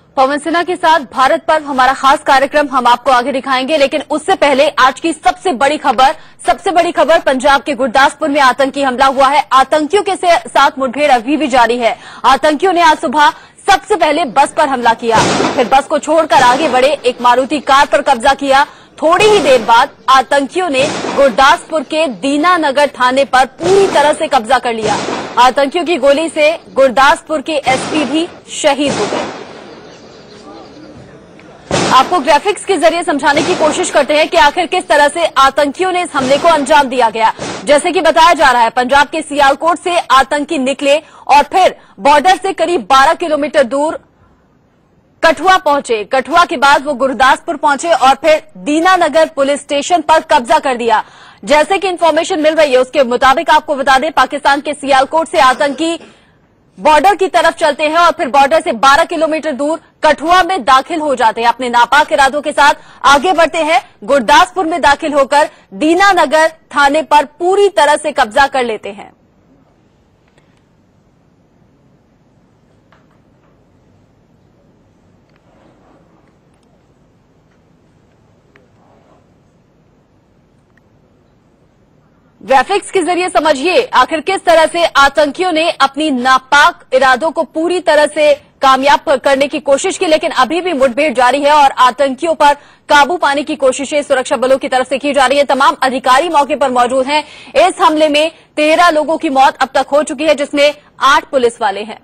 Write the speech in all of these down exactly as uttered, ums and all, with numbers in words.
पवन सिन्हा के साथ भारत पर्व हमारा खास कार्यक्रम हम आपको आगे दिखाएंगे, लेकिन उससे पहले आज की सबसे बड़ी खबर सबसे बड़ी खबर पंजाब के गुरदासपुर में आतंकी हमला हुआ है। आतंकियों के साथ मुठभेड़ अभी भी जारी है। आतंकियों ने आज सुबह सबसे पहले बस पर हमला किया, फिर बस को छोड़कर आगे बढ़े, एक मारुति कार पर कब्जा किया। थोड़ी ही देर बाद आतंकियों ने गुरदासपुर के दीनानगर थाने पर पूरी तरह से कब्जा कर लिया। आतंकियों की गोली से गुरदासपुर के एसपी भी शहीद हो गए। आपको ग्राफिक्स के जरिए समझाने की कोशिश करते हैं कि आखिर किस तरह से आतंकियों ने इस हमले को अंजाम दिया गया। जैसे कि बताया जा रहा है, पंजाब के सियालकोट से आतंकी निकले और फिर बॉर्डर से करीब बारह किलोमीटर दूर कठुआ पहुंचे। कठुआ के बाद वो गुरदासपुर पहुंचे और फिर दीनानगर पुलिस स्टेशन पर कब्जा कर दिया। जैसे कि इंफॉर्मेशन मिल रही है उसके मुताबिक आपको बता दें, पाकिस्तान के सियालकोट से आतंकी बॉर्डर की तरफ चलते हैं और फिर बॉर्डर से बारह किलोमीटर दूर कठुआ में दाखिल हो जाते हैं। अपने नापाक इरादों के साथ आगे बढ़ते हैं, गुरदासपुर में दाखिल होकर दीनानगर थाने पर पूरी तरह से कब्जा कर लेते हैं। ग्राफिक्स के जरिए समझिए आखिर किस तरह से आतंकियों ने अपनी नापाक इरादों को पूरी तरह से कामयाब करने की कोशिश की, लेकिन अभी भी मुठभेड़ जारी है और आतंकियों पर काबू पाने की कोशिशें सुरक्षा बलों की तरफ से की जा रही है। तमाम अधिकारी मौके पर मौजूद हैं। इस हमले में तेरह लोगों की मौत अब तक हो चुकी है, जिसमें आठ पुलिस वाले हैं।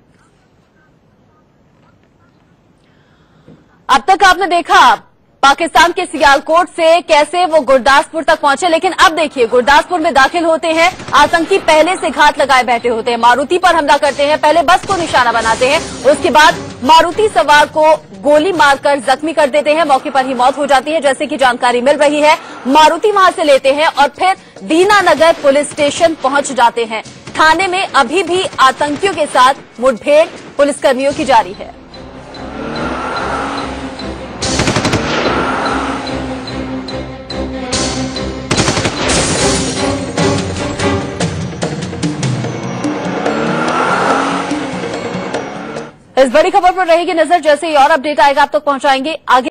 अब तक आपने देखा पाकिस्तान के सियालकोट से कैसे वो गुरदासपुर तक पहुंचे, लेकिन अब देखिए गुरदासपुर में दाखिल होते हैं आतंकी पहले से घात लगाए बैठे होते हैं। मारुति पर हमला करते हैं, पहले बस को निशाना बनाते हैं, उसके बाद मारुति सवार को गोली मारकर जख्मी कर देते हैं। मौके पर ही मौत हो जाती है, जैसे कि जानकारी मिल रही है। मारुति वहां से लेते हैं और फिर दीनानगर पुलिस स्टेशन पहुंच जाते हैं। थाने में अभी भी आतंकियों के साथ मुठभेड़ पुलिसकर्मियों की जारी है। इस बड़ी खबर पर रहेगी नजर, जैसे ही और अपडेट आएगा आप तक पहुंचाएंगे। आगे